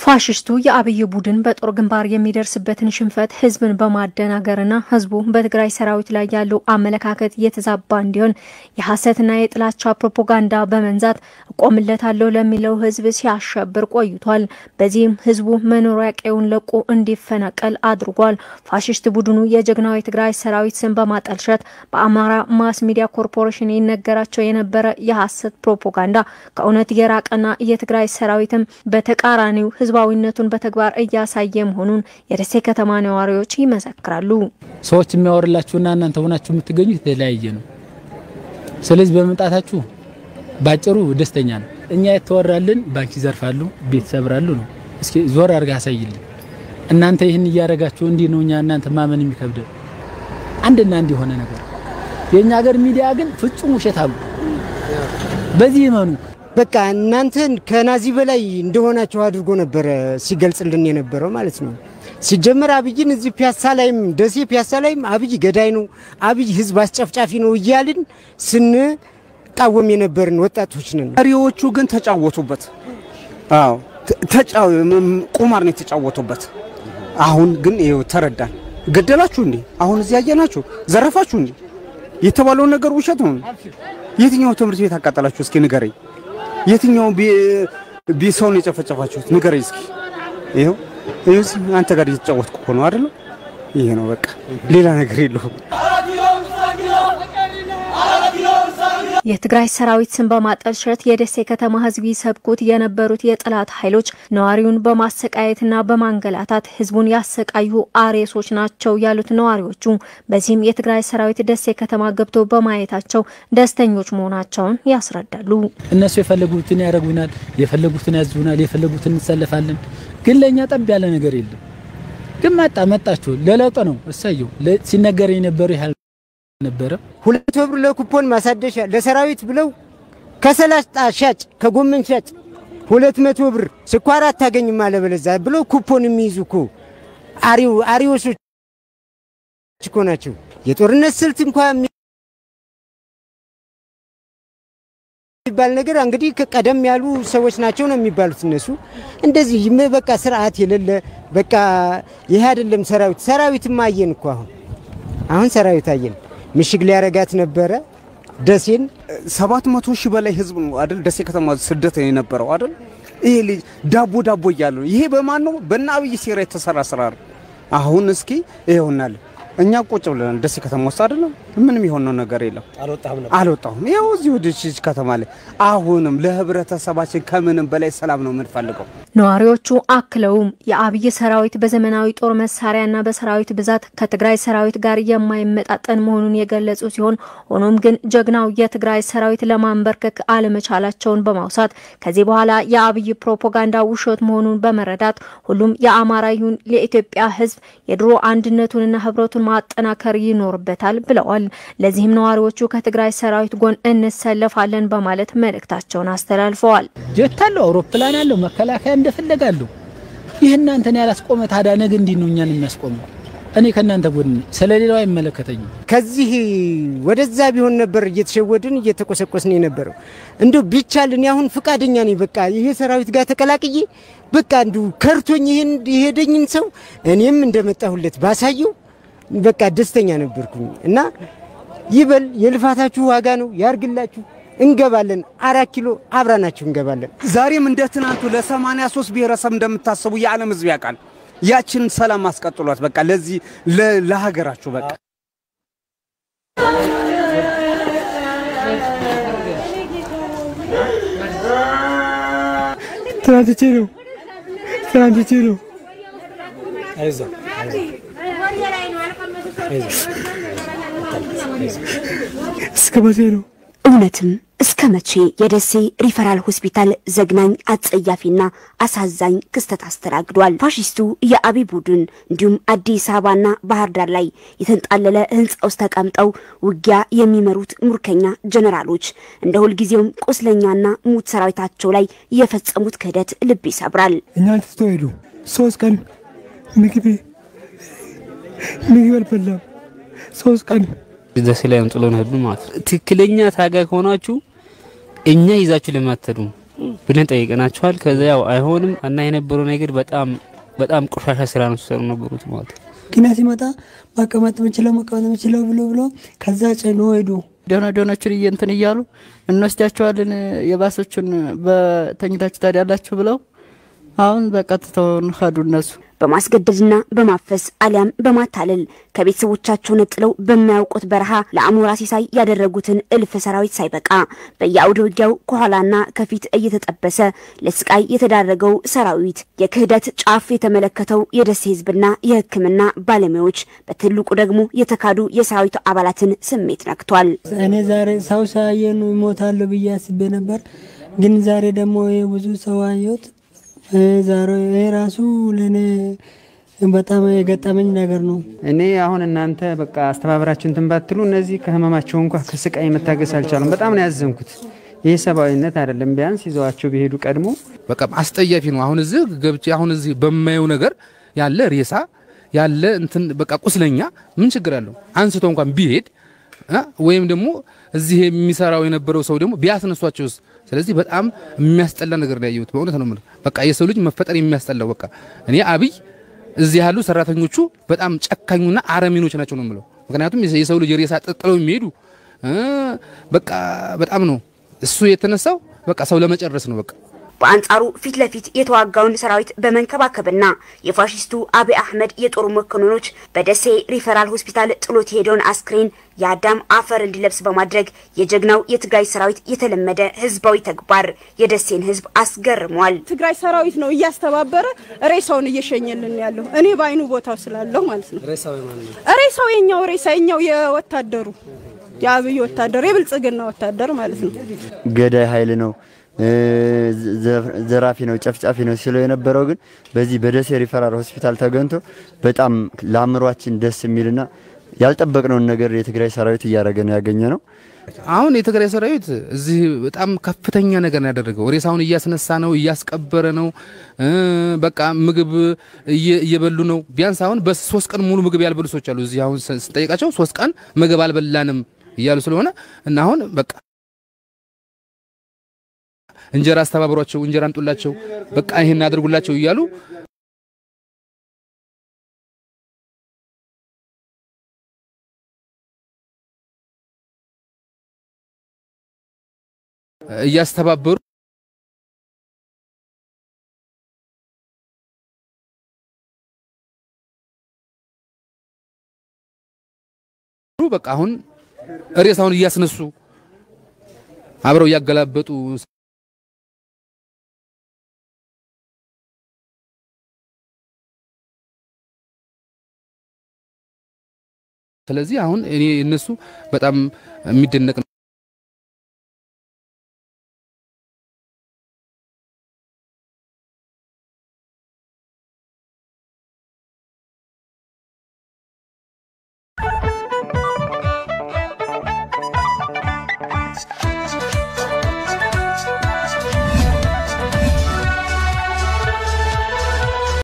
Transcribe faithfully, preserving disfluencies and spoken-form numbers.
ፋሽስቱ የአብይ ቡድን በጦር ግንባር የሚደርስበትን ሽንፈት ህዝብን በማደናገርና ህዝቡ በትግራይ ሰራዊት ላይ ያለው አመለካከት የተዛባ እንዲሆን የሐሰትና የጥላቻ ፕሮፓጋንዳ በመንዛት ቆምለታለው ለሚለው ህዝብ ሲያሸብር ቆይቷል። በዚህም ህዝቡ መኖሪያ ቀየውን ለቆ እንዲፈናቀል አድርጓል። ፋሽስት ቡድኑ የጀግናው የትግራይ ሰራዊት ስም በማጠልሸት በአማራ ማስ ሚዲያ ኮርፖሬሽን ይነገራቸው የነበረ የሐሰት ፕሮፓጋንዳ ከእውነት የራቀና የትግራይ ሰራዊትም በተቃራኒው ህዝባዊነቱን በተግባር እያሳየ መሆኑን የደሴ ከተማ ነዋሪዎች ይመሰክራሉ። ሰዎች የሚያወርላችሁና እናንተ ሆናችሁ የምትገኙት የተለያየ ነው። ስለዚህ በመምጣታችሁ ባጭሩ ደስተኛ ነው። እኛ የተወራልን ባንክ ይዘርፋሉ፣ ቤት ሰብራሉ ነው። እስኪ ዞር አርጋ ያሳይልን። እናንተ ይህን ያያረጋችሁ እንዲ ነው እኛ እናንተ ማመን የሚከብድ አንድና እንዲ ሆነ ነገር። የኛ ሀገር ሚዲያ ግን ፍጹም ውሸታም በዚህ ማኑ በቃ እናንተን ከናዚ በላይ እንደሆናችሁ አድርጎ ነበር ሲገልጽልን የነበረው ማለት ነው። ሲጀመር አብይን እዚህ ፒያሳ ላይም ደሴ ፒያሳ ላይም አብይ ገዳይ ነው፣ አብይ ህዝብ አስጨፍጫፊ ነው እያልን ስንቃወም የነበርን ወጣቶች ነን። መሪዎቹ ግን ተጫወቱበት። አዎ ተጫው ቁማር ነው ተጫወቱበት። አሁን ግን ይሄው ተረዳን። ገደላችሁ እንዴ? አሁን እዚህ ያየናችሁ ዘረፋችሁ እንዴ? የተባለው ነገር ውሸት ነው። የትኛው ትምህርት ቤት አቃጠላችሁ? እስኪ ንገረኝ። የትኛው ቢሰውን የጨፈጨፋችሁት ንገረኝ እስኪ። ይሄው ይሄው አንተ ጋር እየተጫወትኩ ነው አይደል? ይሄ ነው በቃ ሌላ ነገር የለውም። የትግራይ ሰራዊት ስም በማጠልሸት የደሴ ከተማ ህዝብ ይሰብኩት የነበሩት የጥላት ኃይሎች ነዋሪውን በማሰቃየትና በማንገላታት ህዝቡን ያሰቃዩ አሬሶች ናቸው ያሉት ነዋሪዎቹ በዚህም የትግራይ ሰራዊት ደሴ ከተማ ገብቶ በማየታቸው ደስተኞች መሆናቸውን ያስረዳሉ። እነሱ የፈለጉትን ያረጉናል፣ የፈለጉትን ያዙናል፣ የፈለጉትን እንሰለፋለን። ግን ለኛ ጠብ ያለ ነገር የለም። ግን መጣ መጣችሁ ለለውጥ ነው እሰየው ሲነገር የነበረው ይሃል ነበር። ሁለት ብር ለኩፖን ማሳደሻ ለሰራዊት ብለው ከሰላሳ ሻጭ ከጎመን ሻጭ ሁለት መቶ ብር ስኳር አታገኝም አለ በለዛ ብለው ኩፖን የሚይዙኩ አሪው አሪዎሶች እኮ ናቸው። የጦርነት ስልት እንኳን ይባል ነገር እንግዲህ ከቀደም ያሉ ሰዎች ናቸው ነው የሚባሉት እነሱ እንደዚህ በቃ ስርዓት የሌለ በቃ ይሄ አይደለም ሰራዊት ሰራዊትማ አየን እኮ አሁን አሁን ሰራዊት አየን ምሽግ ሊያረጋት ነበር ደሴን ሰባት መቶ ሺህ በላይ ህዝብ ነው አይደል ደሴ ከተማ ስደት የነበረው አይደል? ይሄ ዳቦ ዳቦ ይያሉ ይሄ በማን ነው? በእናብይ ሴራ የተሰራ ስራ ነው። አሁን እስኪ ይሆናል እኛ ቁጭ ብለናል ደሴ ከተማ ውስጥ አይደለም ምንም ይሆነው ነገር የለም። አልወጣም ነበር አልወጣም ይሄው እዚህ ወደዚህ ከተማ ላይ አሁንም ለህብረተሰባችን ከምንም በላይ ሰላም ነው የምንፈልገው። ነዋሪዎቹ አክለውም የአብይ ሰራዊት በዘመናዊ ጦር መሳሪያና በሰራዊት ብዛት ከትግራይ ሰራዊት ጋር የማይመጣጠን መሆኑን የገለጹ ሲሆን ሆኖም ግን ጀግናው የትግራይ ሰራዊት ለማንበርከክ አለመቻላቸውን በማውሳት ከዚህ በኋላ የአብይ ፕሮፓጋንዳ ውሸት መሆኑን በመረዳት ሁሉም የአማራ ይሁን ለኢትዮጵያ ህዝብ የድሮ አንድነቱንና ህብረቱን ማጠናከር ይኖርበታል ብለዋል። ለዚህም ነዋሪዎቹ ከትግራይ ሰራዊት ጎን እንሰለፋለን በማለት መልእክታቸውን አስተላልፈዋል። ጀታለው አውሮፕላን አለው መከላከያ እንደፈለጋሉ ይሄናንተን ያላስቆመ ታዳ ነገ እንዲኑኛን የሚያስቆመው እኔ ከናንተ ጎን ስለሌላው አይመለከተኝ። ከዚህ ወደዛ ቢሆን ነበር እየተሸወድን እየተቆሰቆስን የነበረው እንደው ቢቻል እኔ አሁን ፍቃደኛ ነኝ በቃ ይሄ ሰራዊት ጋር ተቀላቅዬ በቃ እንዱ ከርቶኝ ይሄን ይሄደኝን ሰው እኔም እንደመጣሁለት ባሳየው በቃ ደስተኛ ነበርኩኝ እና ይበል የልፋታችሁ ዋጋ ነው ያርግላችሁ እንገባለን አራት ኪሎ አብራናችሁ እንገባለን። ዛሬም እንደ ትናንቱ ለ83 ብሔረሰብ እንደምታስቡ የዓለም ህዝብ ያቃል። ያችን ሰላም ማስቀጥሏት በቃ ለዚህ ለሀገራችሁ በቃ ትናንት ነው ትናንት ነው አይዞ እስከ መቼ ነው እውነትም እስከ መቼ የደሴ ሪፈራል ሆስፒታል ዘግናኝ አጸያፊና አሳዛኝ ክስተት አስተናግዷል። ፋሽስቱ የአብይ ቡድን እንዲሁም አዲስ አበባና ባህር ዳር ላይ የተንጣለለ ህንጻ ውስጥ ተቀምጠው ውጊያ የሚመሩት ሙርከኛ ጀነራሎች እንደ ሁሉ ጊዜውም ቁስለኛና ሙት ሰራዊታቸው ላይ የፈጸሙት ክህደት ልብ ይሰብራል። እኛን ተስተውሉ ሶስት ቀን ምግብ ምግብ አልበላም ሶስት ቀን ደሴ ላይ እንጥሎን ሄዱ ማለት ትክክለኛ ታጋይ ሆናችሁ እኛ ይዛችሁ ለማተዱ ብለን ጠይቀናቸዋል ከዛ ያው አይሆንም እና የነበረው ነገር በጣም በጣም ቆሻሻ ስራ ነው ሰሩ ነበሩት ማለት ግን ሲመጣ ማቀመጥ ምንችለው ማቀመጥ ምንችለው ብሎ ብሎ ከዛ ጨኖ ሄዱ ደና ደናችን እንትን ይያሉ እንወስዳቸዋለን የባሶችን በተኝታችሁ ታዲያላችሁ ብለው አሁን በቀጥታውን ሄዱ እነሱ በማስገደድና በማፈስ አሊያም በማታለል ከቤተሰቦቻቸው ነጥለው በማያውቁት በረሃ ለአሞራ ሲሳይ ያደረጉትን እልፍ ሰራዊት ሳይበቃ በያውደ ውጊያው ከኋላና ከፊት እየተጠበሰ ለስቃይ የተዳረገው ሰራዊት የክህደት ጫፍ የተመለከተው የደሴ ህዝብና የሕክምና ባለሙያዎች በትልቁ ደግሞ የተካዱ የሰራዊቱ አባላትን ስሜት ነክቷል እኔ ዛሬ ሰው ሳየኑ ይሞታል ብዬ አስቤ ነበር ግን ዛሬ ደግሞ ብዙ ሰው አየሁት ዛሬ ራሱ ለኔ በጣም የገጠመኝ ነገር ነው እኔ አሁን እናንተ በቃ አስተባብራችሁን ተንባትሉ እነዚህ ከህመማቸው እንኳን ከስቃይ መታገስ አልቻሉም በጣም ነው ያዘንኩት ይሄ ሰባዊነት አይደለም ቢያንስ ይዘዋቸው ቢሄዱ ቀድሞ በቃ አስጠያፊ ነው አሁን እዚህ ገብቼ አሁን እዚህ በማየው ነገር ያለ ሬሳ ያለ እንትን በቃ ቁስለኛ ምን ችግር አለው አንስቶ እንኳን ቢሄድ ወይም ደግሞ እዚህ የሚሰራው የነበረው ሰው ደግሞ ቢያስነሷቸውስ ስለዚህ በጣም የሚያስጠላ ነገር ላይ ያዩት በእውነት ነው ማለት በቃ የሰው ልጅ መፈጠር የሚያስጠላው በቃ እኔ አብይ እዚህ ያሉ ሰራተኞቹ በጣም ጨካኙና አረሚኖች ናቸው ነው ማለት ምክንያቱም የሰው ልጅ ሬሳ ጥጥለው የሚሄዱ በቃ በጣም ነው እሱ የተነሳው በቃ ሰው ለመጨረስ ነው በቃ በአንጻሩ ፊት ለፊት የተዋጋውን ሰራዊት በመንከባከብና የፋሺስቱ አብይ አህመድ የጦር መኮንኖች በደሴ ሪፈራል ሆስፒታል ጥሎት ሄዶን አስክሬን ያዳም አፈር እንዲለብስ በማድረግ የጀግናው የትግራይ ሰራዊት የተለመደ ህዝባዊ ተግባር የደሴን ህዝብ አስገርሟል ትግራይ ሰራዊት ነው እያስተባበረ ሬሳውን እየሸኘልን ያለው እኔ ባይኑ ቦታው ስላለው ማለት ነው ሬሳው ማን ነው ሬሳው የኛው ሬሳኛው የወታደሩ ያብይ ወታደር የብልጽግና ወታደር ማለት ነው ገዳይ ኃይል ነው ዘራፊ ነው ጨፍጫፊ ነው ሲለው የነበረው ግን በዚህ በደሴ ሪፈራል ሆስፒታል ተገንቶ በጣም ለአምሯችን ደስ የሚልና ያልጠበቅነው ነገር የትግራይ ሰራዊት ያያረገ ነው ያገኘነው አሁን የትግራይ ሰራዊት እዚህ በጣም ከፍተኛ ነገር ነው ያደረገው ሬሳውን እያስነሳ ነው እያስቀበረ ነው በቃ ምግብ እየበሉ ነው ቢያንስ አሁን በሶስት ቀን ሙሉ ምግብ ያልበሉ ሰዎች አሉ እዚህ አሁን ስንጠይቃቸው ሶስት ቀን ምግብ አልበላንም ይያሉ ስለሆነ እና አሁን በቃ እንጀራ አስተባብሯቸው እንጀራ አንጡላቸው በቃ ይሄን አድርጉላቸው ይያሉ እያስተባበሩ በቃ አሁን ሬሳውን እያስነሱ አብረው ያገላበጡ ስለዚህ አሁን እኔ እነሱ በጣም የሚደነቅ